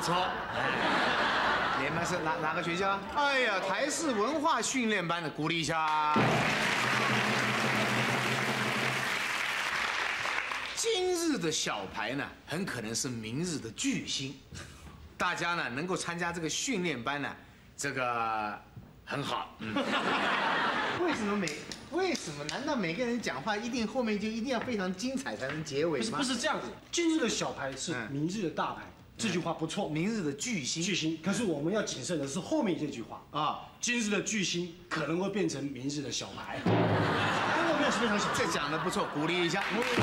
错。你们是哪个学校？哎呀，台式文化训练班的，鼓励一下。今日的小牌呢，很可能是明日的巨星。大家呢能够参加这个训练班呢，这个很好。为什么？难道每个人讲话后面就一定要非常精彩才能结尾吗？ 不是这样子，今日的小牌是明日的大牌。 这句话不错， 明日的巨星， 巨星。可是我们要谨慎的是后面这句话啊，今日的巨星可能会变成明日的小牌。后面是非常小， 这讲的不错，鼓励一下。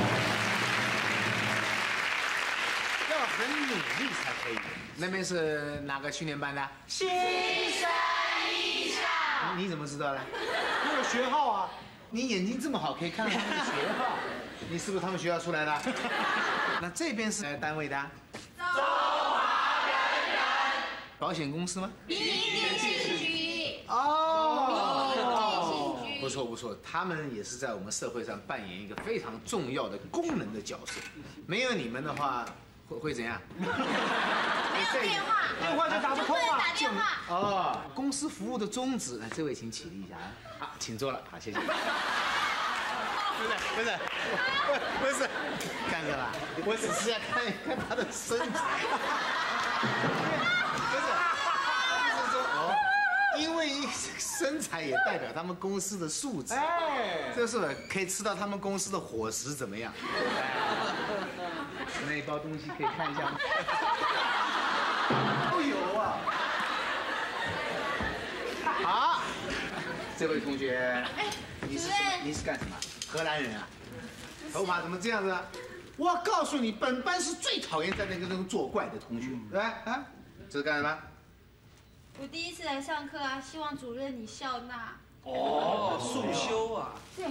要很努力才可以。那边是哪个训练班的？ 新生艺校。 你怎么知道的？ 那有学号啊。 你眼睛这么好，可以看到他们的学号。你是不是他们学校出来的？那这边是单位的？ 保险公司吗？ 民营电信局。 哦，不错不错，他们也是在我们社会上扮演一个非常重要的功能的角色。没有你们的话，会怎样？ 没有电话， 电话就打不通嘛。 打电话。 哦，公司服务的宗旨，来，这位请起立一下啊。好，请坐了，好，谢谢。不是，干哥吧，我只是要看一看他的身材。 因为身材也代表他们公司的素质，哎，这是可以吃到他们公司的伙食怎么样？那一包东西可以看一下吗？都有啊。好，这位同学，你是干什么？荷兰人啊？头发怎么这样子啊？我告诉你，本班是最讨厌在那个作怪的同学，对吧？啊，这是干什么？ 我第一次来上课啊，希望主任你笑纳。 哦，速修啊。 对。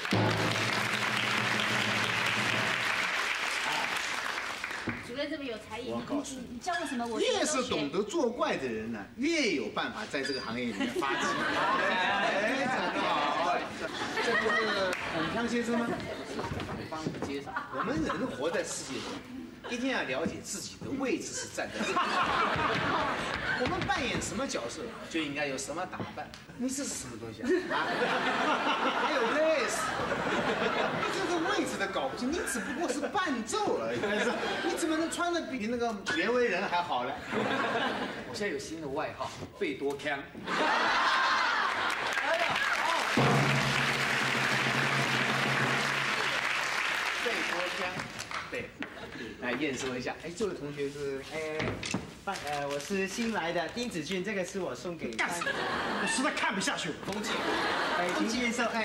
主任这么有才艺，你教我什么我越是懂得作怪的人呢，越有办法在这个行业里面发迹。非常好。这不是孔锵先生吗？帮你介绍，我们人活在世界上。 一定要了解自己的位置是站在哪里。我们扮演什么角色，就应该有什么打扮。你这是什么东西啊？还有类似，你这个位置的搞不清，你只不过是伴奏而已。你怎么能穿的比那个袁惟仁还好呢？ 我现在有新的外号，贝多腔。 贝多腔，对。 来验收一下，哎，这位同学是， 我是新来的丁子俊，这个是我送给干什么？我实在看不下去了。 风纪， 请验收，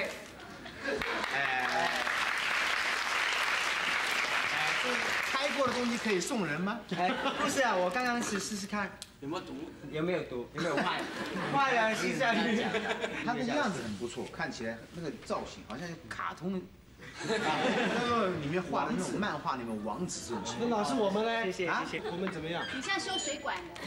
开过的东西可以送人吗？ 不是啊，我刚刚试试看有没有毒？ 有没有毒，有没有坏？坏了，是这样。 他的样子很不错，看起来那个造型好像卡通。 里面画的那种漫画里面王子这种。 那老师我们呢？ 谢谢谢谢。 我们怎么样？ 你像修水管的。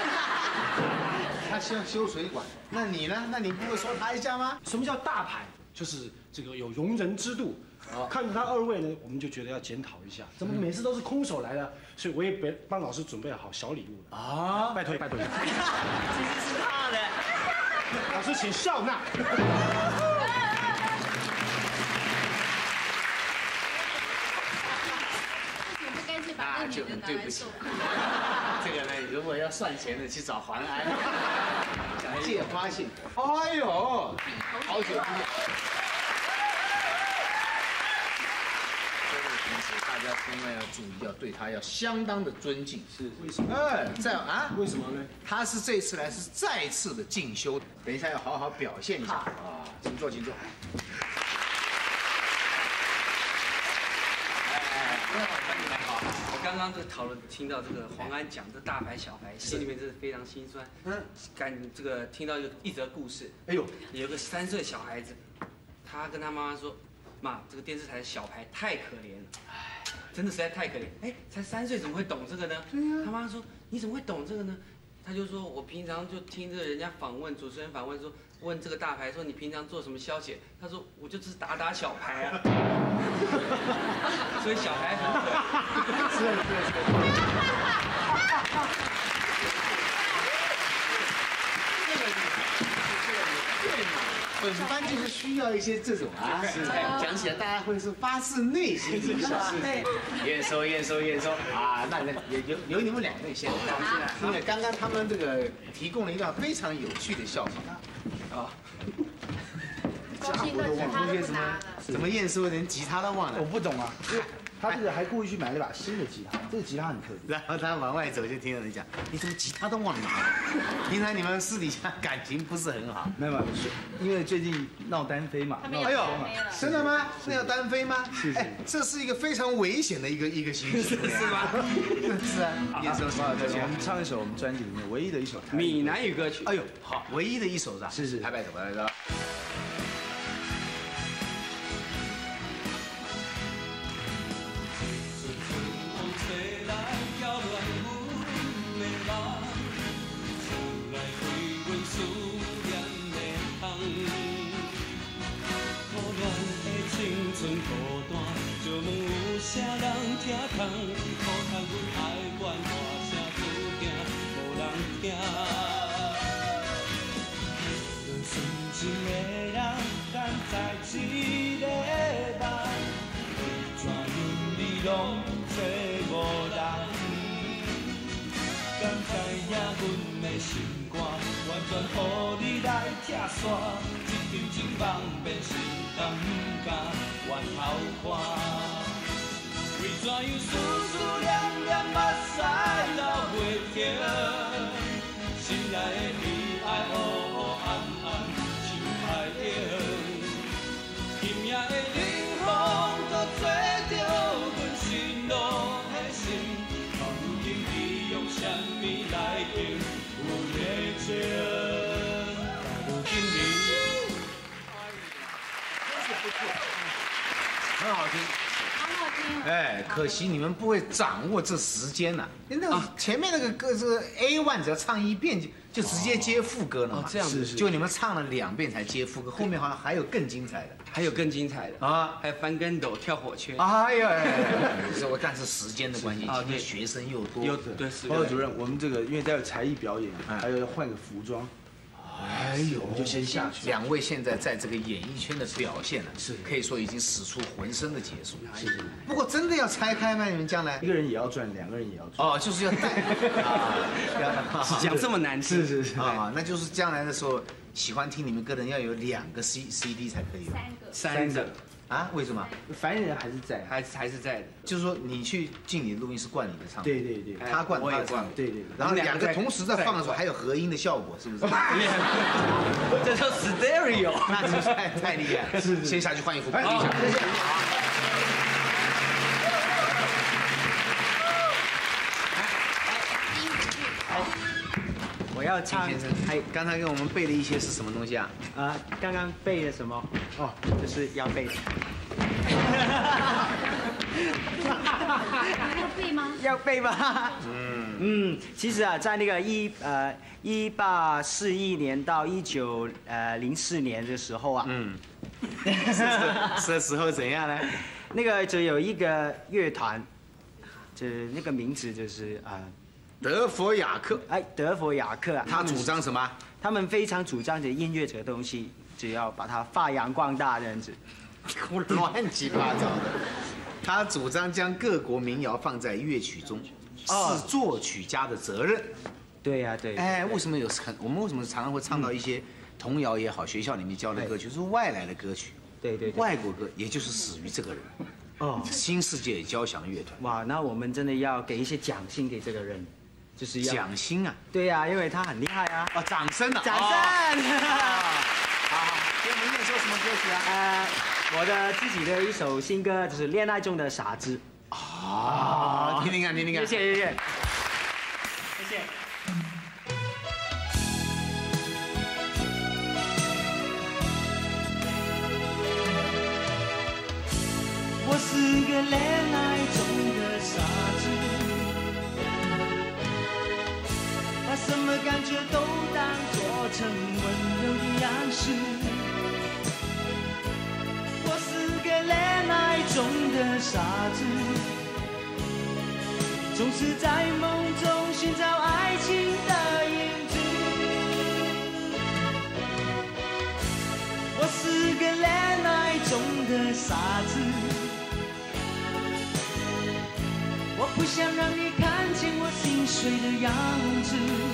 他像修水管，那你呢？那你不会说他一下吗？ 什么叫大牌？就是这个有容人之度。看着他二位呢，我们就觉得要检讨一下，怎么每次都是空手来的？所以我也帮老师准备好小礼物了啊！拜托拜托。 其实是他的。 老师请笑纳。 那就很对不起。这个呢，如果要算钱的，去找黄安，借花信。哎呦，好久不见。这位同学，大家千万要注意，要对他要相当的尊敬。 是为什么？ 这样啊？ 为什么呢？ 他是这次来是再次的进修，等一下要好好表现一下啊！请坐，请坐。 我刚刚这讨论听到这个黄安讲这大牌小牌，心里面真是非常心酸。这个听到一则故事，哎呦，有个3岁小孩子，他跟他妈妈说：“妈，这个电视台的小牌太可怜了，哎，真的实在太可怜。哎，才3岁怎么会懂这个呢？”他妈妈说：“你怎么会懂这个呢？”他就说：“我平常就听着人家访问，主持人访问说，问这个大牌说你平常做什么消遣？他说我就只是打小牌啊。”所以小孩很可爱。 本班就是需要一些这种啊，讲起来大家会是发自内心的笑。验收啊，那有你们两位先，因为刚刚他们这个提供了一段非常有趣的笑话啊。 高兴的吉他都不拿了。 怎么验收连吉他都忘了？ 我不懂啊，他这个还故意去买了一把新的吉他，这个吉他很特别。 然后他往外走就听到人讲，你怎么吉他都忘了拿了？平常你们私底下感情不是很好。 没有，因为最近闹单飞嘛。 哎呦，真的吗？那要单飞吗？是。哎，这是一个非常危险的一个形式，是吗？是啊。验收什么歌曲？ 我们唱一首我们专辑里面唯一的一首闽南语歌曲。 哎呦，好，唯一的一首是吧？ 是。 拍手，来。 啥人听空？可叹阮爱怨大声不惊，无人听。论纯情的人，敢在一个梦，怎样你拢找无人？敢知影阮的心肝，完全予你来拆散，一场情梦变成甘甘往后看。为怎样思思念念，目屎流袂停？心内的悲哀黑黑暗暗，像海涌。今夜的冷风，搁吹着阮心路的心。到如今，你用什么来形容的情？到如今你， 很好听。哎，可惜你们不会掌握这时间呐。那个前面那个歌是 A1，只要唱一遍就直接接副歌了嘛。 这样子。 就你们唱了2遍才接副歌，后面好像还有更精彩的。 还有更精彩的啊，还有翻跟斗、跳火圈。 哎呀，但是时间的关系，今天学生又多。 对， 包括主任，我们这个因为待会才艺表演，还要换个服装。哎呦，我们就先下去。 2位现在在这个演艺圈的表现呢，是可以说已经使出浑身的解数。 是。 不过真的要拆开吗？你们将来一个人也要赚，2个人也要赚。 哦，就是要带啊，讲这么难听。 是啊，那就是将来的时候，喜欢听你们歌的人要有2个 CD 才可以。 3个。 啊？为什么？ 凡人还是在， 还是在的。 就是说，你去进你的录音室灌你的唱， 对， 他灌我也灌， 对。 然后2个同时在放的时候还有合音的效果，是不是？ 这叫 stereo， 那真是太厉害了。是。先下去换衣服，谢谢。 我要唱。 刚才给我们背的一些是什么东西啊？ 刚刚背的什么？哦，就是要背的。 要背吗？ 要背吗？其实啊，在那个1841年到1904年的时候啊， 这时候怎样呢？ 那个就有一个乐团，就是那个名字就是德弗雅克。 哎，德弗雅克啊， 他主张什么？ 他们非常主张的音乐这个东西，只要把它发扬光大这样子。 乱七八糟的。他主张将各国民谣放在乐曲中，是作曲家的责任。 对呀，对。 哎，为什么我们为什么常常会唱到一些童谣也好，学校里面教的歌曲是外来的歌曲？ 对。 外国歌，也就是始于这个人。新世界交响乐团。 哇，那我们真的要给一些奖薪给这个人。就是奖薪啊！ 对呀，因为他很厉害啊！ 掌声啊！ 掌声！ 好，给我们念首什么歌曲啊？ 我的自己的一首新歌，就是《恋爱中的傻子》。 听听看，听听看。 谢谢。 我是个恋爱中的傻子。把什么感觉都当作成温柔的样式。我是个恋爱中的傻子，总是在梦中寻找爱情的影子。我的傻子。我不想让你看见我心碎的样子。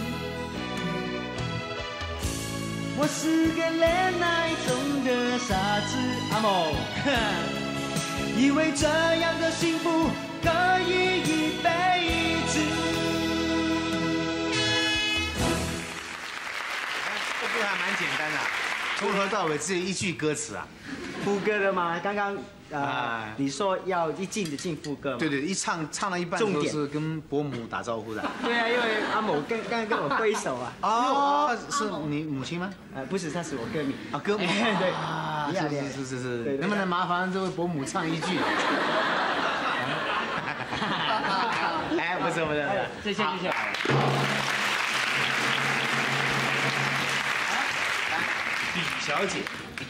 我是个恋爱中的傻子，阿某，以为这样的幸福可以一辈子。 这歌还蛮简单的，从头到尾只有一句歌词啊。 副歌的吗？刚刚你说要一进的进副歌嘛？ 对对，一唱到一半都是跟伯母打招呼的。 对啊，因为阿某刚刚跟我挥手啊。 哦，是你母亲吗？ 不是，他是我歌迷。 啊，歌迷。 对啊，是，能不能麻烦这位伯母唱一句？哎，不是， 谢谢。 李小姐。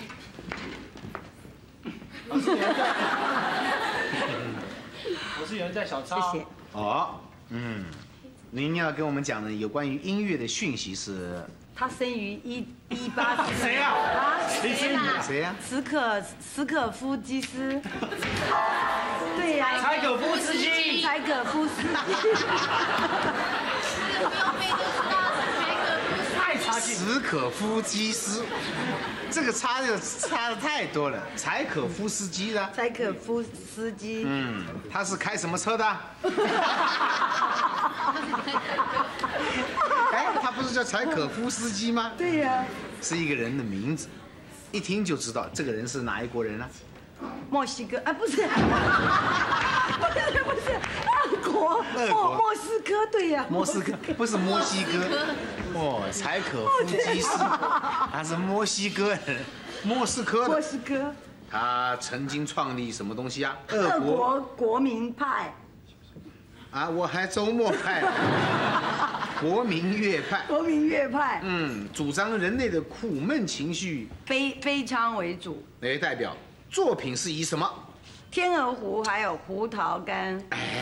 我是有人在小超。 谢谢。 哦，您要跟我们讲的有关于音乐的讯息是？ 他生于18。 谁呀？谁呀？ 斯可夫基斯。对呀。 柴可夫斯基。 柴可夫斯基。 这个不用背就知道了，柴可夫斯基。 太差劲。 史可夫基斯，这个差的太多了。柴可夫斯基的。 柴可夫斯基。 他是开什么车的？哎，他不是叫柴可夫斯基吗？ 对呀。 是一个人的名字，一听就知道这个人是哪一国人呢？ 墨西哥啊，不是，不是，俄国，莫斯科，对呀。 莫斯科不是墨西哥，哦，柴可夫基斯，他是墨西哥人，莫斯科的。 莫斯科。 他曾经创立什么东西啊？ 俄国国民派。 啊，我还周末派，国民乐派。 国民乐派。 主张人类的苦闷情绪悲伤为主。 为代表，作品是以什么？ 天鹅湖还有胡桃干。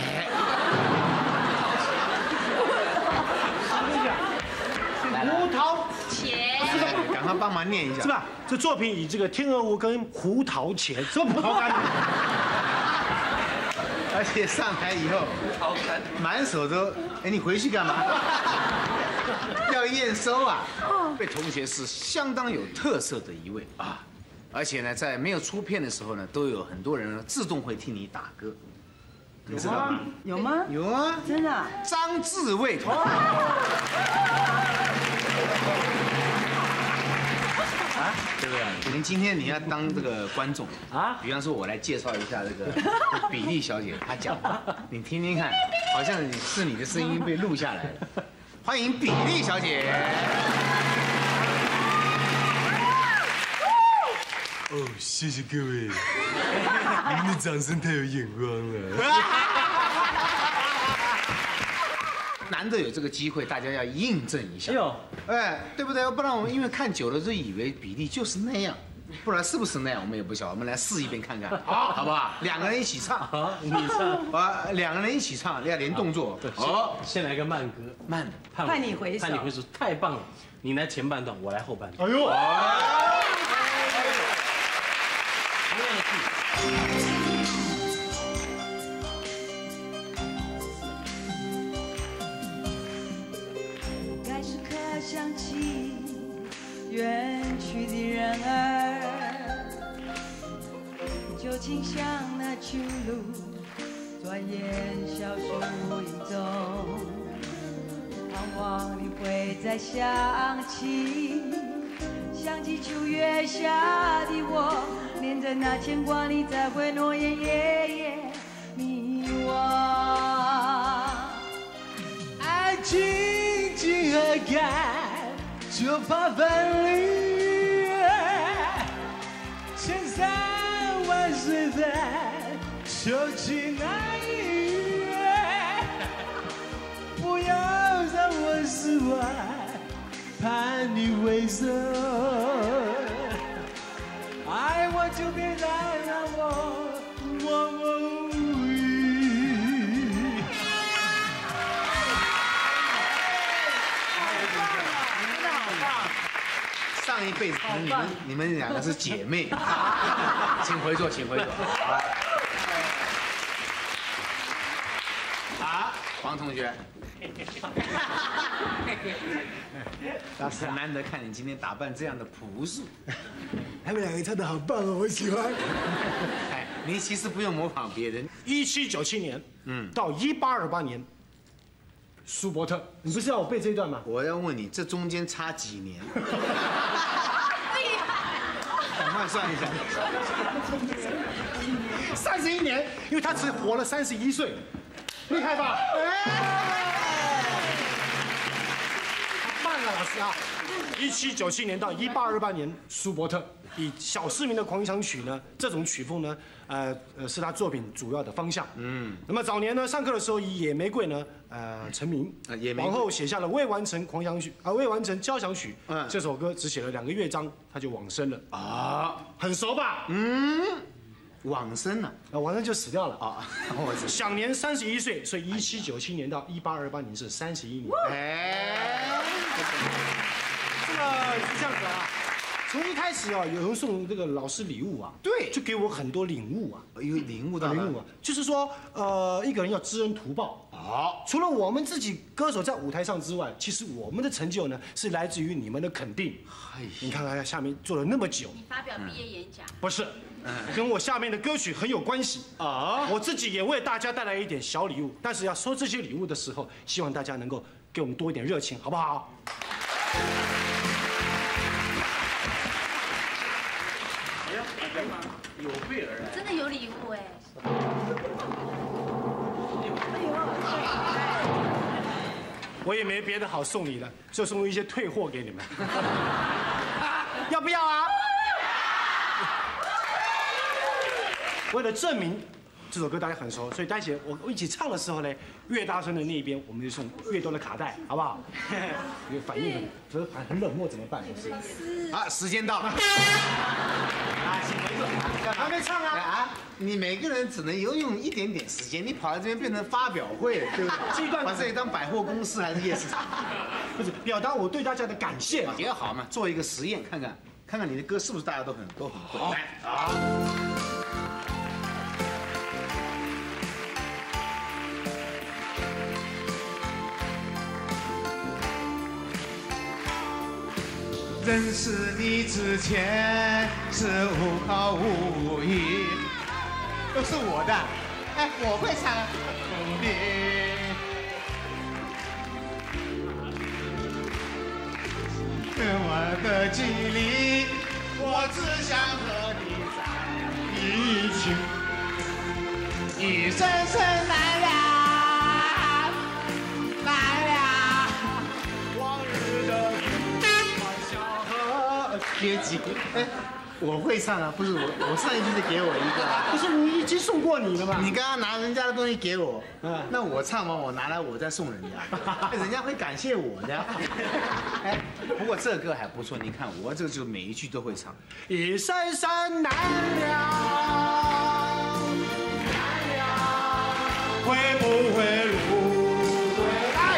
胡桃钱。 赶快帮忙念一下， 是吧？这作品以这个天鹅湖跟胡桃钳，什么葡萄干？ 而且上台以后，满手都，哎，你回去干嘛？要验收啊！被同学是相当有特色的一位啊，而且呢，在没有出片的时候呢，都有很多人自动会替你打歌，你知道吗？ 有吗？ 有啊， 真的。 张志卫团。对不对？您今天你要当这个观众啊，比方说我来介绍一下这个比利小姐，她讲话，你听听看，好像是你的声音被录下来了。欢迎比利小姐。 哦，谢谢各位，你们的掌声太有眼光了。 难得有这个机会，大家要印证一下。哎，对不对？不然我们因为看久了就以为比利就是那样，不然是不是那样我们也不晓得。我们来试一遍看看，好不好？两个人一起唱， 好，你唱。 两个人一起唱，要连动作。 好，先来个慢歌， 慢。 盼你回首， 盼你回首，太棒了！你来前半段，我来后半段。 哎呦！ 该时刻想起远去的人儿，就倾向那去路，转眼消失无影踪。盼望你会再想起，想起秋月下的我，念着那牵挂，你才会诺言夜夜迷惘。爱情竟何该，就怕分离。千山万水在秋季难遇，不要让我失望，盼你回首。爱我就别再让我无语。 上上一辈子可能你们两个是姐妹。请回座，请回座。好，黄同学。老师很难得看你今天打扮这样的朴素。 他们两个唱的好棒哦，我喜欢。 哎，你其实不用模仿别人。 1797年，到1828年，舒伯特，你不是要我背这一段吗？ 我要问你，这中间差几年？ 厉害！ 赶快算一下。 31年，因为他只活了31岁，厉害吧？慢了，老师啊。1797年到1828年，舒伯特以小市民的狂想曲呢，这种曲风呢，是他作品主要的方向。那么早年呢，上课的时候以野玫瑰呢，成名。往后写下了未完成狂想曲未完成交响曲。这首歌只写了2个乐章，他就往生了。啊，很熟吧？ 往生了， 往生就死掉了啊！享年31岁，所以1797年到1828年是31年。这个是这样子啊，从一开始啊，有人送这个老师礼物啊， 对， 就给我很多领悟啊。 有领悟到领悟啊，就是说，一个人要知恩图报。好，除了我们自己歌手在舞台上之外，其实我们的成就呢，是来自于你们的肯定。你看看下面做了那么久， 你发表毕业演讲不是？跟我下面的歌曲很有关系啊！我自己也为大家带来一点小礼物，但是要收这些礼物的时候，希望大家能够给我们多一点热情，好不好？ 有备而来， 真的有礼物哎！ 我也没别的好送你了，就送一些退货给你们，要不要啊？为了证明这首歌大家很熟，所以待会我一起唱的时候呢，越大声的那一边我们就送越多的卡带，好不好？因为反应很冷漠怎么办？就是啊，时间到了。 还没唱啊！ 你每个人只能用一点点时间，你跑到这边变成发表会了，对不对？ 这一段把这里当百货公司还是夜市场？ 不是表达我对大家的感谢嘛？ 也好嘛，做一个实验，看看你的歌是不是大家都很会。来啊！认识你之前是无考无疑，都是我的。哎，我会唱。我的经历，我只想和你在一起，一声声难了，难了，往日的别急，哎，我会唱啊，不是我上一句是给我一个啊， 不是你已经送过你了吗？ 你刚刚拿人家的东西给我，那我唱完我拿来我再送人家，人家会感谢我的。哎，不过这歌还不错，你看我这就每一句都会唱， 一声声难了，难了，会不会入对来？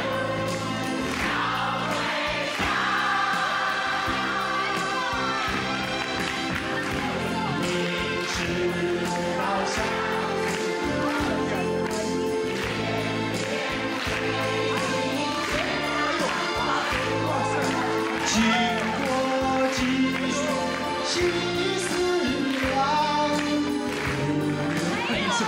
经过几许细思量，回首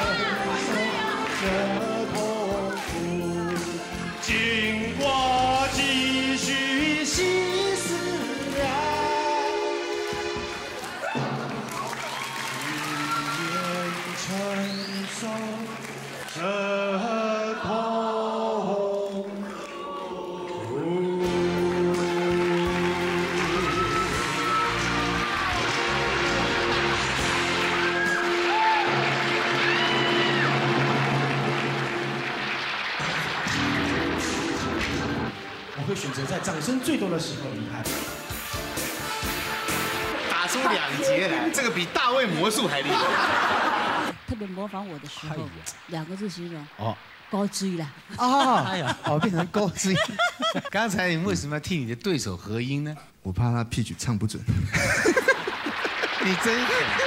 的痛苦。经过几许细思量，愿承受这痛苦。我会选择在掌声最多的时候离开。 打出2节来，这个比大卫魔术还厉害。 特别模仿我的时候，2个字形容。 高追啦。 哦，变成高追。刚才你为什么要替你的对手合音呢？ 我怕他 pitch 唱不准。 你真狠。